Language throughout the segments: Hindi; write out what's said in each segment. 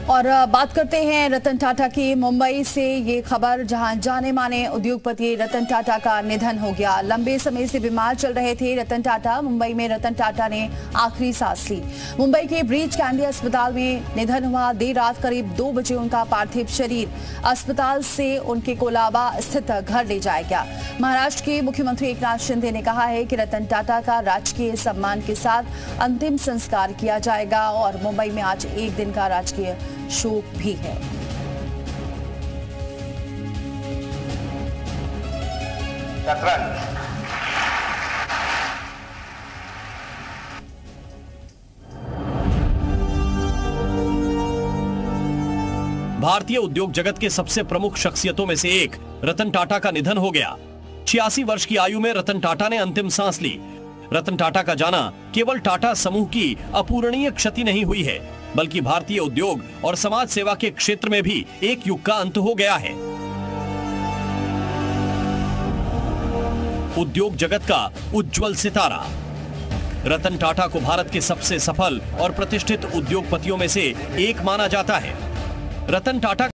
और बात करते हैं रतन टाटा की। मुंबई से ये खबर, जहां जाने माने उद्योगपति रतन टाटा का निधन हो गया। लंबे समय से बीमार चल रहे थे रतन टाटा। मुंबई में रतन टाटा ने आखिरी सांस ली। मुंबई के ब्रीच कैंडी अस्पताल में निधन हुआ। देर रात करीब 2 बजे उनका पार्थिव शरीर अस्पताल से उनके कोलाबा स्थित घर ले जाया गया। महाराष्ट्र के मुख्यमंत्री एकनाथ शिंदे ने कहा है कि रतन टाटा का राजकीय सम्मान के साथ अंतिम संस्कार किया जाएगा और मुंबई में आज एक दिन का राजकीय शोक भी है। भारतीय उद्योग जगत के सबसे प्रमुख शख्सियतों में से एक रतन टाटा का निधन हो गया। 86 वर्ष की आयु में रतन टाटा ने अंतिम सांस ली। रतन टाटा का जाना केवल टाटा समूह की अपूरणीय क्षति नहीं हुई है, बल्कि भारतीय उद्योग और समाज सेवा के क्षेत्र में भी एक युग का अंत हो गया है। उद्योग जगत का उज्जवल सितारा रतन टाटा को भारत के सबसे सफल और प्रतिष्ठित उद्योगपतियों में से एक माना जाता है। रतन टाटा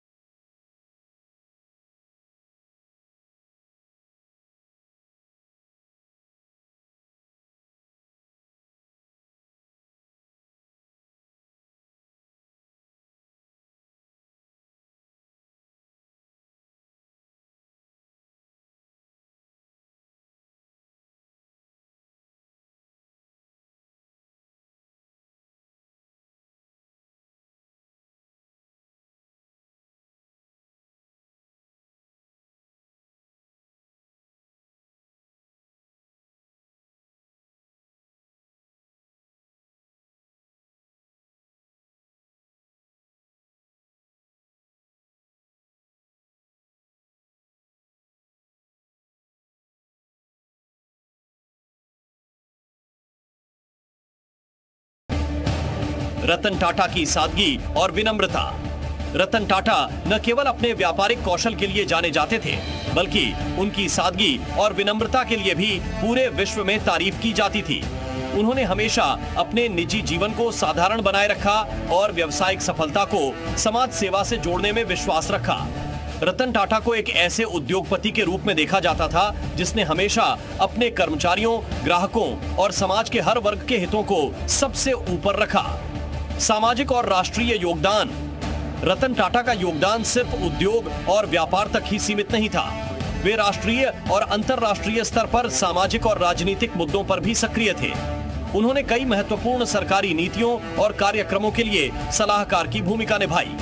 रतन टाटा की सादगी और विनम्रता। रतन टाटा न केवल अपने व्यापारिक कौशल के लिए जाने जाते थे, बल्कि उनकी सादगी और विनम्रता के लिए भी पूरे विश्व में तारीफ की जाती थी। उन्होंने हमेशा अपने निजी जीवन को साधारण बनाए रखा और व्यावसायिक सफलता को समाज सेवा से जोड़ने में विश्वास रखा। रतन टाटा को एक ऐसे उद्योगपति के रूप में देखा जाता था जिसने हमेशा अपने कर्मचारियों, ग्राहकों और समाज के हर वर्ग के हितों को सबसे ऊपर रखा। सामाजिक और राष्ट्रीय योगदान। रतन टाटा का योगदान सिर्फ उद्योग और व्यापार तक ही सीमित नहीं था। वे राष्ट्रीय और अंतर्राष्ट्रीय स्तर पर सामाजिक और राजनीतिक मुद्दों पर भी सक्रिय थे। उन्होंने कई महत्वपूर्ण सरकारी नीतियों और कार्यक्रमों के लिए सलाहकार की भूमिका निभाई।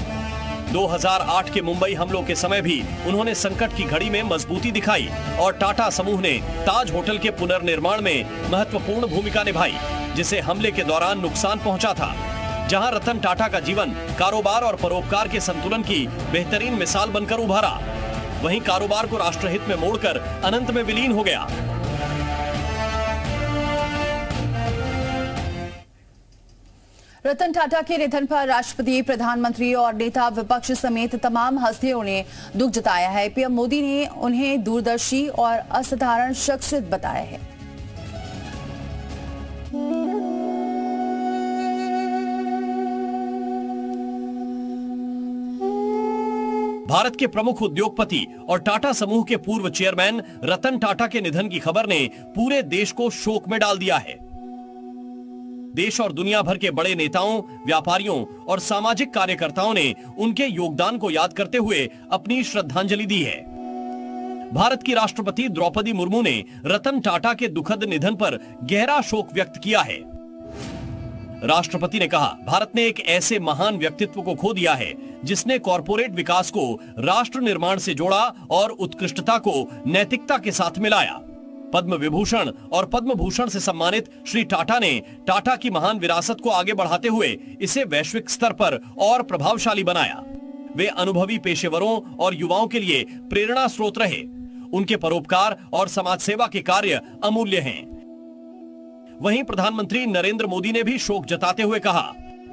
2008 के मुंबई हमलों के समय भी उन्होंने संकट की घड़ी में मजबूती दिखाई और टाटा समूह ने ताज होटल के पुनर्निर्माण में महत्वपूर्ण भूमिका निभाई, जिसे हमले के दौरान नुकसान पहुंचा था। जहां रतन टाटा का जीवन कारोबार और परोपकार के संतुलन की बेहतरीन मिसाल बनकर उभरा, वहीं कारोबार को राष्ट्रहित में मोड़कर अनंत में विलीन हो गया। रतन टाटा के निधन पर राष्ट्रपति, प्रधानमंत्री और नेता विपक्ष समेत तमाम हस्तियों ने दुख जताया है। पीएम मोदी ने उन्हें दूरदर्शी और असाधारण शख्सियत बताया है। भारत के प्रमुख उद्योगपति और टाटा समूह के पूर्व चेयरमैन रतन टाटा के निधन की खबर ने पूरे देश को शोक में डाल दिया है। देश और दुनिया भर के बड़े नेताओं, व्यापारियों और सामाजिक कार्यकर्ताओं ने उनके योगदान को याद करते हुए अपनी श्रद्धांजलि दी है। भारत की राष्ट्रपति द्रौपदी मुर्मू ने रतन टाटा के दुखद निधन पर गहरा शोक व्यक्त किया है। राष्ट्रपति ने कहा, भारत ने एक ऐसे महान व्यक्तित्व को खो दिया है जिसने कॉरपोरेट विकास को राष्ट्र निर्माण से जोड़ा और उत्कृष्टता को नैतिकता के साथ मिलाया। पद्म विभूषण और पद्म भूषण से सम्मानित श्री टाटा ने टाटा की महान विरासत को आगे बढ़ाते हुए इसे वैश्विक स्तर पर और प्रभावशाली बनाया। वे अनुभवी पेशेवरों और युवाओं के लिए प्रेरणा स्रोत रहे। उनके परोपकार और समाज सेवा के कार्य अमूल्य हैं। वहीं प्रधानमंत्री नरेंद्र मोदी ने भी शोक जताते हुए कहा,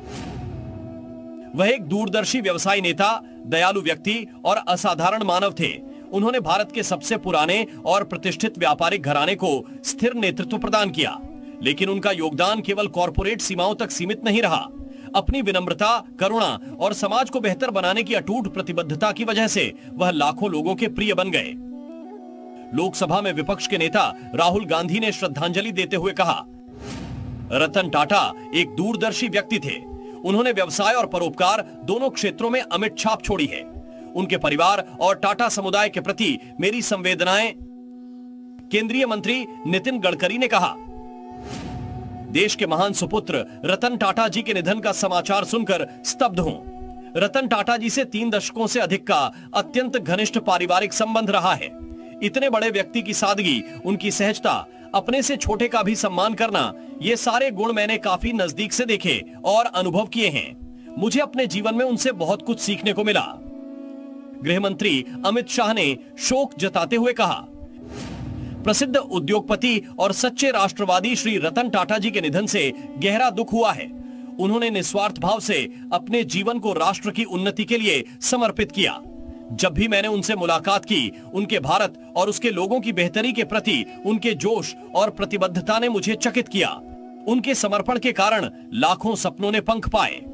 वह एक दूरदर्शी व्यवसायी नेता, दयालु व्यक्ति और असाधारण मानव थे। उन्होंने भारत के सबसे पुराने और प्रतिष्ठित व्यापारिक घराने को स्थिर नेतृत्व प्रदान किया, लेकिन उनका योगदान केवल कॉरपोरेट सीमाओं तक सीमित नहीं रहा। अपनी विनम्रता, करुणा और समाज को बेहतर बनाने की अटूट प्रतिबद्धता की वजह से वह लाखों लोगों के प्रिय बन गए। लोकसभा में विपक्ष के नेता राहुल गांधी ने श्रद्धांजलि देते हुए कहा, रतन टाटा एक दूरदर्शी व्यक्ति थे। उन्होंने व्यवसाय और परोपकार दोनों क्षेत्रों में अमिट छाप छोड़ी है। उनके परिवार और टाटा समुदाय के प्रति मेरी संवेदनाएं। केंद्रीय मंत्री नितिन गडकरी ने कहा, देश के महान सुपुत्र रतन टाटा जी के निधन का समाचार सुनकर स्तब्ध हूं। रतन टाटा जी से 3 दशकों से अधिक का अत्यंत घनिष्ठ पारिवारिक संबंध रहा है। इतने बड़े व्यक्ति की सादगी, उनकी सहजता, अपने से छोटे का भी सम्मान करना, ये सारे गुण मैंने काफी नजदीक से देखे और अनुभव किए हैं। मुझे अपने जीवन में उनसे बहुत कुछ सीखने को मिला। गृह मंत्री अमित शाह ने शोक जताते हुए कहा, प्रसिद्ध उद्योगपति और सच्चे राष्ट्रवादी श्री रतन टाटा जी के निधन से गहरा दुख हुआ है। उन्होंने निस्वार्थ भाव से अपने जीवन को राष्ट्र की उन्नति के लिए समर्पित किया। जब भी मैंने उनसे मुलाकात की, उनके भारत और उसके लोगों की बेहतरी के प्रति उनके जोश और प्रतिबद्धता ने मुझे चकित किया। उनके समर्पण के कारण लाखों सपनों ने पंख पाए।